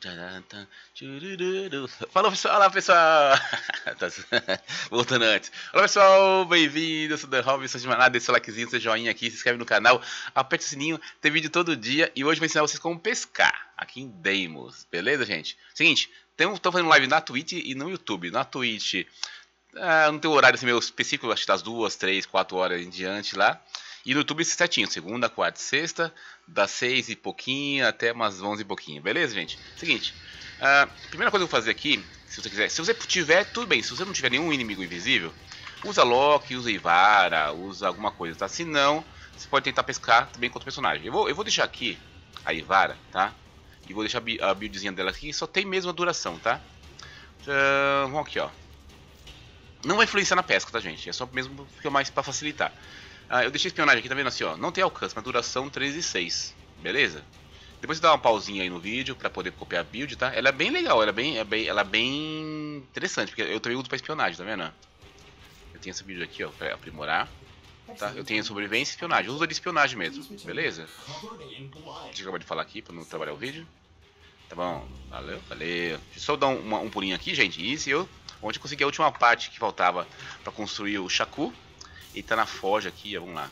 Falou pessoal, olá pessoal. Voltando antes. Olá pessoal, bem-vindos, eu sou o The Robinson de Manada, deixa o likezinho, seu joinha aqui, se inscreve no canal, aperte o sininho, tem vídeo todo dia e hoje vou ensinar vocês como pescar aqui em Deimos, beleza gente? Seguinte, estou fazendo live na Twitch e no YouTube. Na Twitch não tem um horário assim, meio específico, acho que das 2, 3, 4 horas em diante lá. E no YouTube certinho, segunda, quarta e sexta, das 6 e pouquinho até umas 11 e pouquinho, beleza, gente? Seguinte, primeira coisa que eu vou fazer aqui, se você quiser, se você tiver, tudo bem, se você não tiver nenhum inimigo invisível, usa Loki, usa Ivara, usa alguma coisa, tá? Se não, você pode tentar pescar também com outro personagem. Eu vou deixar aqui a Ivara, tá? E vou deixar a buildzinha dela aqui, só tem mesmo a duração, tá? Vamos aqui, ó. Não vai influenciar na pesca, tá, gente? É só mesmo que é mais pra facilitar. Eu deixei a espionagem aqui, tá vendo assim, ó. Não tem alcance, mas duração 3 e 6. Beleza? Depois você dá uma pausinha aí no vídeo pra poder copiar a build, tá? Ela é bem legal, ela é bem interessante, porque eu também uso pra espionagem, tá vendo? Eu tenho essa build aqui, ó, pra aprimorar. Tá? Eu tenho sobrevivência e espionagem. Eu uso de espionagem mesmo, beleza? Deixa eu acabar de falar aqui pra não trabalhar o vídeo. Tá bom? Valeu, valeu. Deixa eu só dar um pulinho aqui, gente. Isso, onde eu consegui a última parte que faltava pra construir o Shaku. Ele tá na forja aqui, ó, vamos lá.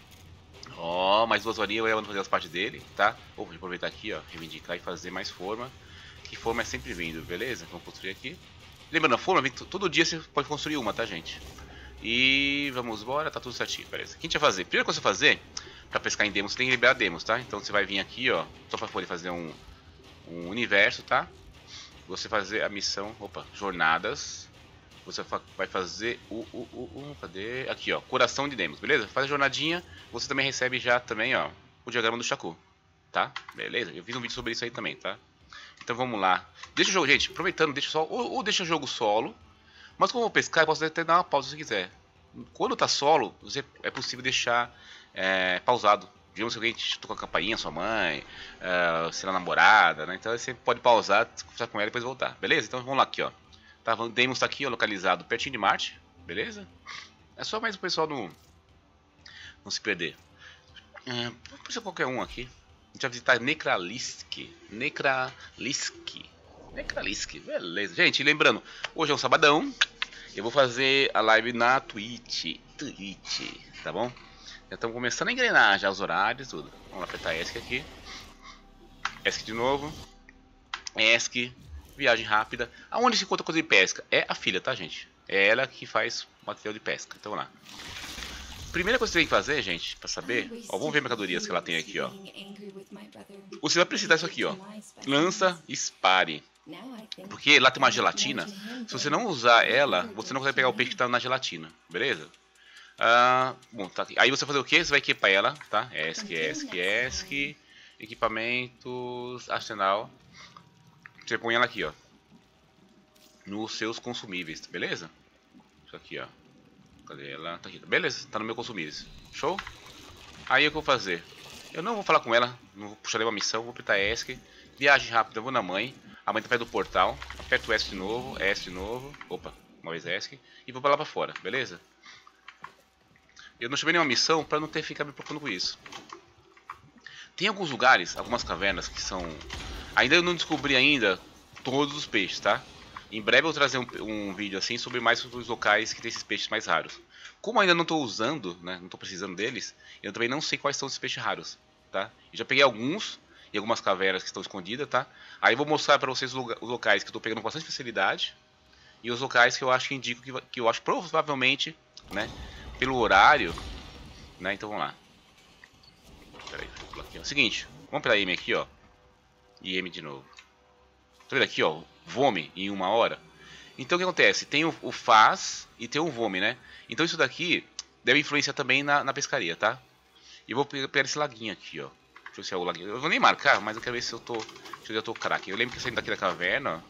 Ó, mais 2 horinhas eu vou fazer as partes dele, tá? Vou aproveitar aqui, ó, reivindicar e fazer mais forma. Que forma é sempre vindo, beleza? Vamos construir aqui. Lembrando, a forma, todo dia você pode construir uma, tá, gente? E vamos embora, tá tudo certinho, beleza. O que a gente vai fazer? Primeira coisa que você fazer, pra pescar em demos, você tem que liberar demos, tá? Então você vai vir aqui, ó, só pra poder fazer um universo, tá? Você fazer a missão, opa, jornadas. Você vai fazer cadê? Aqui, ó, coração de demos, beleza? Faz a jornadinha, você também recebe já também, ó, o diagrama do Shaku, tá? Beleza? Eu fiz um vídeo sobre isso aí também, tá? Então vamos lá. Deixa o jogo, gente, aproveitando, deixa só, ou deixa o jogo solo, mas como eu vou pescar, eu posso até dar uma pausa se quiser. Quando tá solo, é possível deixar pausado. Digamos que alguém tocou a campainha, sua mãe, sei lá, namorada, né? Então você pode pausar, conversar com ela e depois voltar, beleza? Então vamos lá aqui, ó. Tá, o Deimos tá aqui, ó, localizado pertinho de Marte, beleza? É só mais o pessoal não se perder. Vamos pensar qualquer um aqui. A gente vai visitar Necralisk, beleza. Gente, lembrando, hoje é um sabadão. Eu vou fazer a live na Twitch, tá bom? Já estamos começando a engrenar já os horários, tudo. Vamos lá, apertar ESC aqui. ESC de novo. ESC. Viagem rápida. Aonde se encontra coisa de pesca? É a filha, tá, gente? É ela que faz material de pesca. Então vamos lá. Primeira coisa que você tem que fazer, gente, pra saber. Ó, vamos ver mercadorias que ela tem aqui, ó. Você vai precisar disso aqui, ó. Lança, espare. Porque lá tem uma gelatina. Se você não usar ela, você não consegue pegar o peixe que tá na gelatina. Beleza? Bom, tá aqui. Aí você vai fazer o que? Você vai equipar ela, tá? ESC. Equipamentos. Arsenal. Você põe ela aqui, ó, nos seus consumíveis, beleza? Isso aqui, ó. Cadê ela? Tá aqui. Beleza, tá no meu consumíveis. Show? Aí o que eu vou fazer? Eu não vou falar com ela, não vou puxar uma missão, vou apertar ESC. Viagem rápida, eu vou na mãe. A mãe tá perto do portal. Aperto o ESC de novo, Opa, uma vez ESC. E vou pra lá pra fora, beleza? Eu não chamei nenhuma missão pra não ter que ficar me preocupando com isso. Tem alguns lugares, algumas cavernas que são... Ainda eu não descobri ainda todos os peixes, tá? Em breve eu vou trazer um vídeo assim sobre os locais que tem esses peixes mais raros. Como ainda não estou usando, né? Não estou precisando deles, eu também não sei quais são esses peixes raros, tá? Eu já peguei alguns em algumas cavernas que estão escondidas, tá? Aí eu vou mostrar para vocês os locais que eu estou pegando com bastante facilidade e os locais que eu acho que indico que eu acho provavelmente, né? Pelo horário, né? Então vamos lá. Peraí, aqui, ó. Seguinte, vamos pela M aqui, ó. E M de novo. Tá vendo aqui, ó? Vome em 1 hora. Então o que acontece? Tem o faz e tem o vome, né? Então isso daqui deve influenciar também na pescaria, tá? E eu vou pegar esse laguinho aqui, ó. Deixa eu ver se é o laguinho. Eu vou nem marcar, mas eu quero ver se eu já tô craque. Eu lembro que saindo daqui da caverna,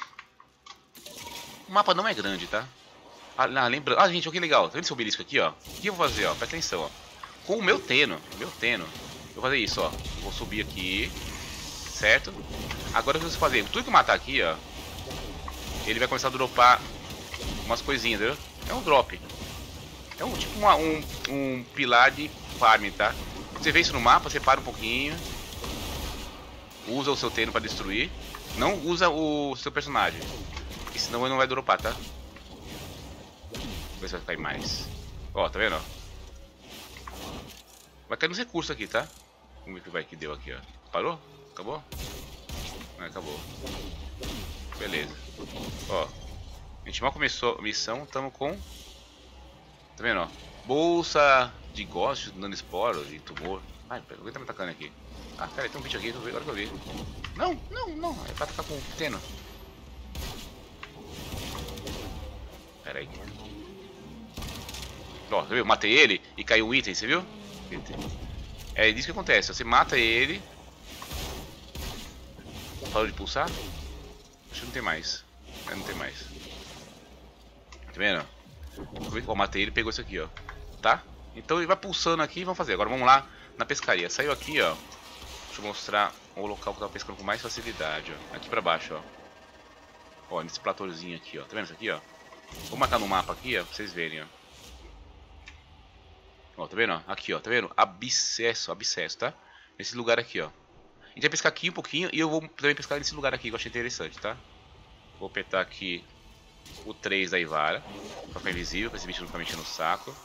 ó. O mapa não é grande, tá? Lembra... gente, olha que legal. Tá vendo esse obelisco aqui, ó? O que eu vou fazer, ó? Presta atenção, ó. Com o meu teno, eu vou fazer isso, ó. Vou subir aqui. Certo? Agora eu preciso fazer tudo que eu matar aqui, ó. Ele vai começar a dropar umas coisinhas, entendeu? É um drop. É tipo um pilar de farm, tá? Você vê isso no mapa, você para um pouquinho. Usa o seu teno para destruir. Não usa o seu personagem, porque senão ele não vai dropar, tá? Ver se vai cair mais. Ó, tá vendo? Ó? Vai cair nos recursos aqui, tá? Vamos ver o que vai que deu aqui, ó. Parou? Acabou? Não, acabou. Beleza. Ó. A gente mal começou a missão, tamo com... Tá vendo, ó? Bolsa de gostos, dando esporo de tumor. Ai, alguém tá me atacando aqui. Ah, pera aí, tem um bicho aqui, agora que eu vi. Não, não, não. É pra atacar com o Teno. Pera aí. Ó, você viu? Matei ele e caiu um item, você viu? É isso que acontece. Você mata ele. Parou de pulsar? Acho que não tem mais. É, não tem mais. Tá vendo? Ó, matei ele e pegou isso aqui, ó. Tá? Então ele vai pulsando aqui, vamos fazer. Agora vamos lá na pescaria. Saiu aqui, ó. Deixa eu mostrar o local que eu tava pescando com mais facilidade, ó. Aqui pra baixo, ó. Ó, nesse platôzinho aqui, ó. Tá vendo isso aqui, ó? Vou marcar no mapa aqui, ó, pra vocês verem, ó. Ó, tá vendo, ó? Aqui, ó. Tá vendo? Abscesso, abscesso, tá? Nesse lugar aqui, ó. A gente vai pescar aqui um pouquinho e eu vou também pescar nesse lugar aqui que eu achei interessante, tá? Vou apertar aqui o 3 da Ivara pra ficar invisível, pra esse bicho não ficar mexendo no saco.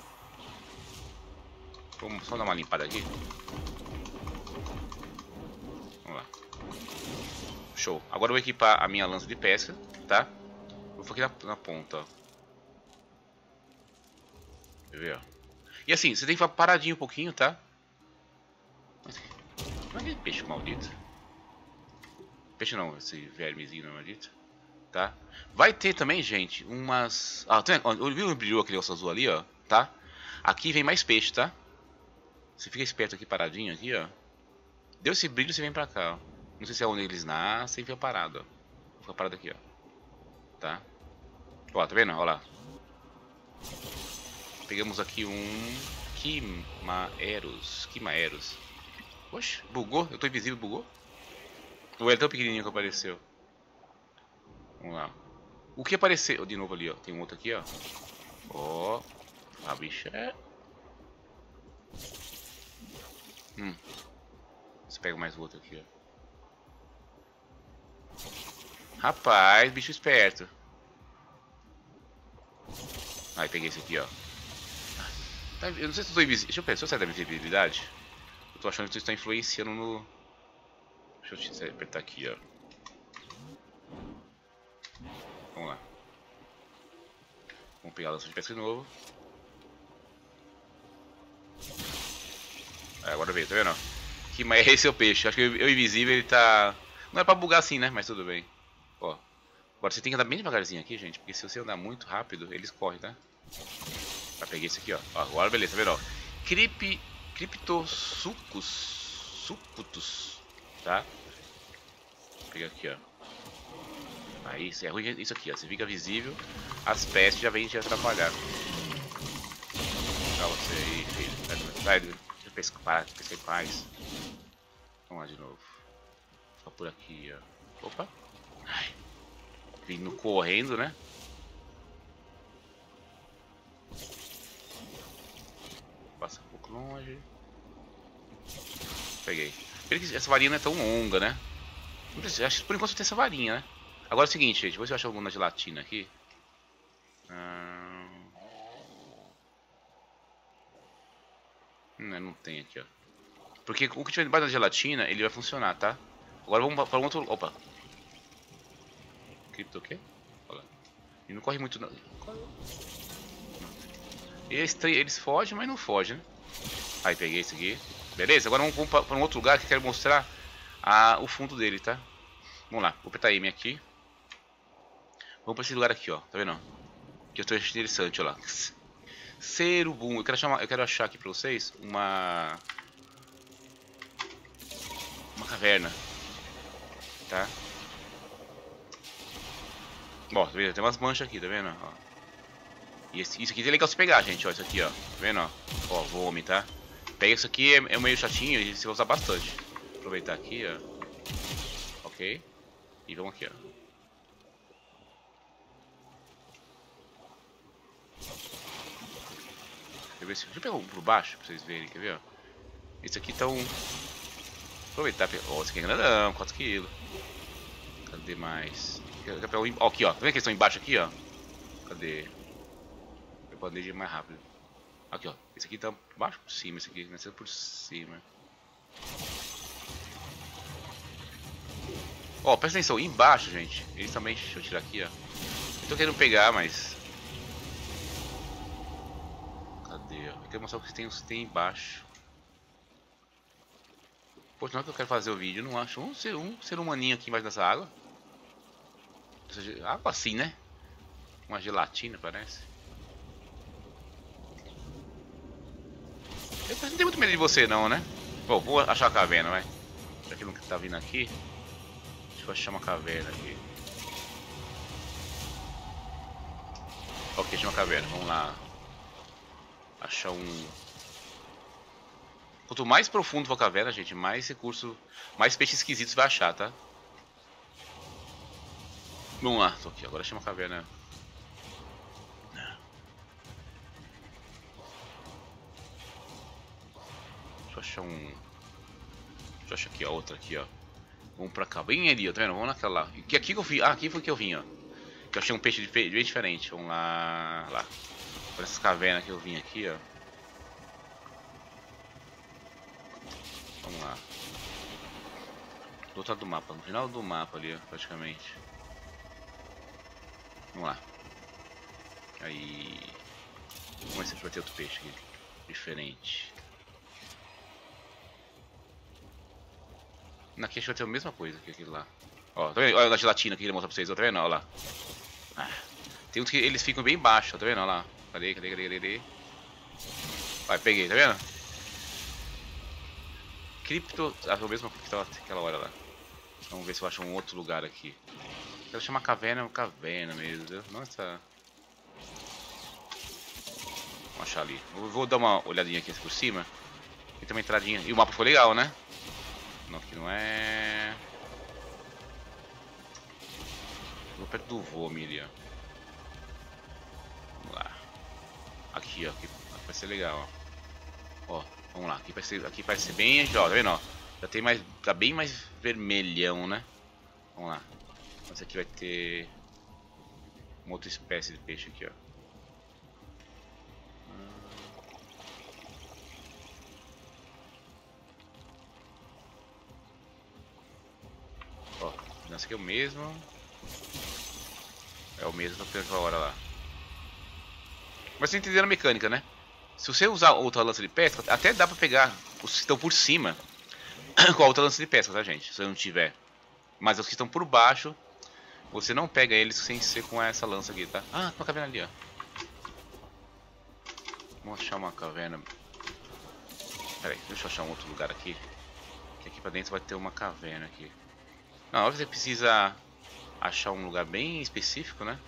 Vamos só dar uma limpada aqui. Vamos lá. Show. Agora eu vou equipar a minha lança de pesca, tá? Vou ficar aqui na ponta, ó. Quer ver, ó? E assim, você tem que ficar paradinho um pouquinho, tá? Olha que peixe maldito. Peixe não, esse vermezinho maldito. Tá? Vai ter também, gente, umas... Ah, tá vendo? Viu o brilho aquele osso azul ali, ó? Tá? Aqui vem mais peixe, tá? Você fica esperto aqui, paradinho aqui, ó. Deu esse brilho, você vem pra cá, ó. Não sei se é onde eles nascem, fica parado, ó. Fica parado aqui, ó. Tá? Ó, tá vendo? Ó lá. Pegamos aqui um... Quimaeros. Oxe, bugou? Eu tô invisível, bugou? Ou ele é tão pequenininho que apareceu? Vamos lá. O que apareceu? De novo ali, ó. Tem um outro aqui, ó. Ó. A bicha é... Você pega mais outro aqui, ó. Rapaz, bicho esperto. Aí, peguei esse aqui, ó. Eu não sei se eu tô invisível. Deixa eu pensar, se eu sair da visibilidade. Eu tô achando que isso está influenciando no... Deixa eu apertar aqui, ó. Vamos lá. Vamos pegar a lança de pesca de novo. Agora veio, tá vendo? Que mas esse é o peixe. Acho que eu invisível ele tá... Não é pra bugar assim, né? Mas tudo bem. Ó. Agora você tem que andar bem devagarzinho aqui, gente. Porque se você andar muito rápido, eles correm, tá? Já peguei esse aqui, ó. Agora beleza, tá vendo? Ó. Criptosucus. Tá? Vou pegar aqui, ó. Aí, isso é ruim isso aqui, ó. Você fica visível, as pestes já vêm te atrapalhar. Tchau você aí, filho. Sai do... Pescar em paz. Vamos lá de novo. Só por aqui, ó. Opa. Ai. Vindo correndo, né? Passa um pouco longe. Peguei. Essa varinha não é tão longa, né? Não precisa, acho que por enquanto tem essa varinha, né? Agora é o seguinte, gente. Vou ver se eu acho alguma gelatina aqui. Não tem aqui, ó. Porque o que tiver debaixo da gelatina, ele vai funcionar, tá? Agora vamos para um outro... Opa. O quê? Olha lá. Ele não corre muito, não. Eles fogem, mas não fogem, né? Aí, peguei esse aqui. Beleza, agora vamos para um outro lugar que eu quero mostrar o fundo dele, tá? Vamos lá, vou apertar M aqui. Vamos para esse lugar aqui, ó. Tá vendo? Que eu tô achando interessante, ó lá. Cerubum. Eu quero achar aqui pra vocês uma caverna. Tá? Ó, tá vendo? Tem umas manchas aqui, tá vendo? Ó. E isso aqui é legal se pegar, gente, ó. Isso aqui, ó. Tá vendo, ó? Ó, volume, tá? Pega isso aqui, é meio chatinho e você vai usar bastante. Vou aproveitar aqui, ó. Ok. E vamos aqui, ó. Deixa eu pegar um por baixo pra vocês verem, quer ver, ó? Esse aqui tá um... Aproveitar, ó, esse aqui é grandão, 4 kg. Cadê mais? Ó, aqui, ó. Tá vendo que eles estão embaixo aqui, ó? Cadê? Eu planejo mais rápido. Aqui, ó. Esse aqui tá por baixo por cima. Esse aqui nasceu por cima. Ó, presta atenção. Embaixo, gente. Eles também... Deixa eu tirar aqui, ó. Eu tô querendo pegar, mas... Cadê, ó? Eu quero mostrar o que tem embaixo. Poxa, não é que eu quero fazer o vídeo. Eu não acho um ser humaninho aqui embaixo dessa água. Água assim, né? Uma gelatina, parece. Eu não tenho muito medo de você, não, né? Bom, vou achar a caverna, vai. Já que não tá vindo aqui. Deixa eu achar uma caverna aqui. Ok, achei uma caverna. Vamos lá. Achar um... Quanto mais profundo for a caverna, gente, mais recurso... Mais peixes esquisitos vai achar, tá? Vamos lá, tô aqui. Agora achei uma caverna. Deixa eu achar um... Deixa eu achar aqui, ó. Outra aqui, ó. Vamos pra cá. Bem ali, ó. Tá vendo? Vamos naquela lá. Aqui que eu vi. Ah, aqui foi que eu vim, ó. Que eu achei um peixe bem diferente. Vamos lá. Lá. Olha essas cavernas que eu vim aqui, ó. Vamos lá. Do outro lado do mapa. No final do mapa ali, ó, praticamente. Vamos lá. Aí... Vamos ver se vai ter outro peixe aqui. Diferente. Aqui acho que vai ter a mesma coisa que aquele lá. Ó, tá vendo? Olha a gelatina que ele mostra pra vocês, ó, tá vendo? Olha lá. Ah, tem uns que eles ficam bem baixos, ó, tá vendo? Olha lá. Cadê? Vai, peguei, tá vendo? Cripto... Ah, é o mesmo que tava aquela hora lá. Vamos ver se eu acho um outro lugar aqui. Quero chamar caverna, mesmo, viu? Nossa. Vamos achar ali. Vou dar uma olhadinha aqui por cima. Aqui tem uma entradinha. E o mapa ficou legal, né? Não, aqui não é... Vou perto do Vome ali, ó. Vamos lá. Aqui, ó. Aqui vai ser legal, ó. Ó, vamos lá. Aqui parece ser bem... Ó, tá vendo, ó? Já tem mais... Tá bem mais vermelhão, né? Vamos lá. Esse aqui vai ter... Uma outra espécie de peixe aqui, ó. Ó, esse aqui é o mesmo. É o mesmo da hora lá. Mas vocês entenderam a mecânica, né? Se você usar outra lança de pesca, até dá pra pegar os que estão por cima com a outra lança de pesca, tá, gente? Se eu não tiver. Mas os que estão por baixo, você não pega eles sem ser com essa lança aqui, tá? Ah, tem uma caverna ali, ó. Vamos achar uma caverna. Pera aí, deixa eu achar um outro lugar aqui. Que aqui pra dentro vai ter uma caverna aqui. Não, você precisa achar um lugar bem específico, né?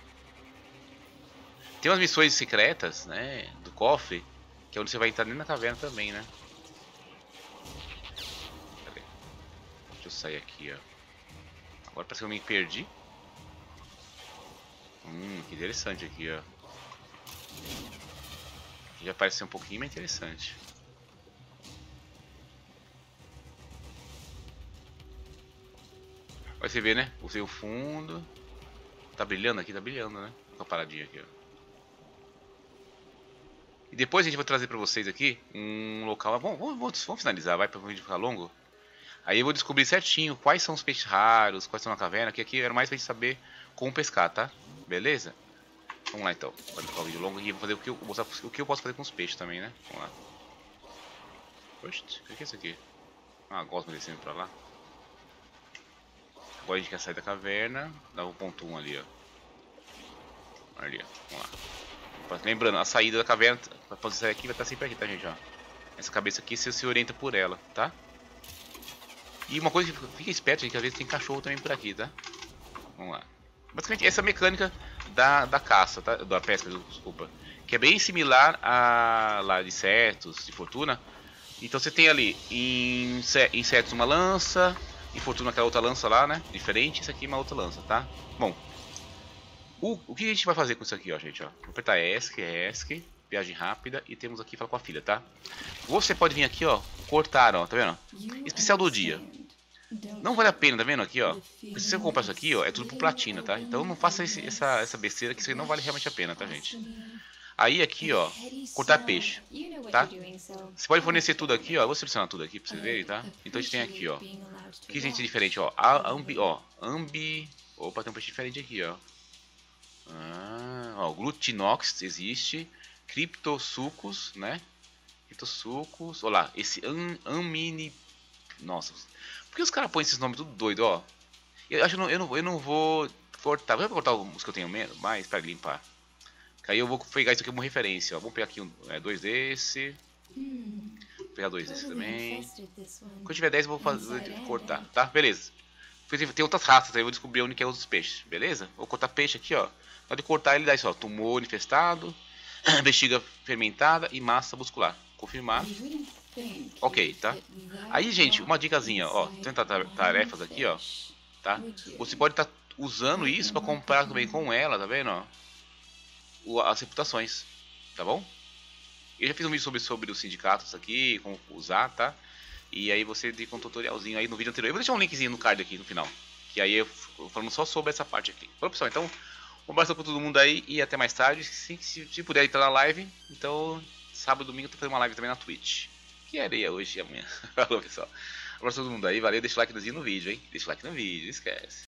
Tem umas missões secretas, né? Do cofre, que é onde você vai entrar dentro da caverna também, né? Cadê? Deixa eu sair aqui, ó. Agora parece que eu me perdi. Que interessante aqui, ó. Aqui já parece ser um pouquinho mais interessante. Vai você ver, né? Usei o fundo. Tá brilhando aqui? Tá brilhando, né? Com a paradinha aqui, ó. E depois a gente vai trazer pra vocês aqui um local... Vamos finalizar, vai, pra o vídeo ficar longo. Aí eu vou descobrir certinho quais são os peixes raros, quais são na caverna, que aqui era mais pra gente saber como pescar, tá? Beleza? Vamos lá então, para ficar o vídeo longo e vou fazer mostrar o que eu posso fazer com os peixes também, né? Vamos lá. Poxa, o que é isso aqui? Ah, gosma descendo pra lá. Agora a gente quer sair da caverna, dá o ponto 1 ali, ó. Ali, ó. Vamos lá. Lembrando, a saída da caverna, pra sair aqui, vai estar sempre aqui, tá, gente? Ó. Essa cabeça aqui, você se orienta por ela, tá? E uma coisa que fica esperto, gente, que às vezes tem cachorro também por aqui, tá? Vamos lá. Basicamente, essa é a mecânica da caça, tá? Da pesca, desculpa. Que é bem similar a lá de insetos, de fortuna. Então você tem ali em insetos uma lança, em fortuna aquela outra lança lá, né? Diferente, isso aqui é uma outra lança, tá? Bom, o que a gente vai fazer com isso aqui, ó, gente, ó? Vou apertar ESC, viagem rápida, e temos aqui falar com a filha, tá? Você pode vir aqui, ó, cortar, ó, tá vendo? Especial do dia. Não vale a pena, tá vendo aqui, ó? Porque se você comprar isso aqui, ó, é tudo por platina, tá? Então não faça essa besteira que isso aí não vale realmente a pena, tá, gente? Aí aqui, ó, cortar peixe, tá? Você pode fornecer tudo aqui, ó. Eu vou selecionar tudo aqui pra vocês verem, tá? Então a gente tem aqui, ó. Que gente diferente, ó. Ambi. Opa, tem um peixe diferente aqui, ó. Ó, Glutinox existe. Criptosucos, né? Criptosucos. Olha lá, esse Amini. Nossa. Por que os caras põem esses nomes tudo doido, ó? Eu acho que eu não vou cortar. Vou cortar os que eu tenho menos, mais pra limpar. Que aí eu vou pegar isso aqui como referência, ó. Vamos pegar aqui dois desse. Vou pegar dois desse também. Quando eu tiver 10 eu vou cortar, tá? Beleza. Tem outras raças aí, eu vou descobrir onde que é os peixes, beleza? Vou cortar peixe aqui, ó. Pode cortar ele dá isso, ó. Tumor infestado, bexiga fermentada e massa muscular. Confirmar. Ok, tá? Aí, gente, uma dicasinha, ó. Tem tarefas aqui, ó. Tá? Você pode estar usando isso para comprar também com ela, tá vendo, ó? As reputações, tá bom? Eu já fiz um vídeo sobre os sindicatos aqui, como usar, tá? E aí você tem um tutorialzinho aí no vídeo anterior. Eu vou deixar um linkzinho no card aqui no final. Que aí eu falando só sobre essa parte aqui. Bom, pessoal, então um abraço pra todo mundo aí e até mais tarde. Se puder entrar na live, então sábado e domingo eu tô fazendo uma live também na Twitch. Que areia hoje e amanhã. Falou, pessoal. Um abraço pra todo mundo aí, valeu. Deixa o like no vídeo, hein? Deixa o like no vídeo, não esquece.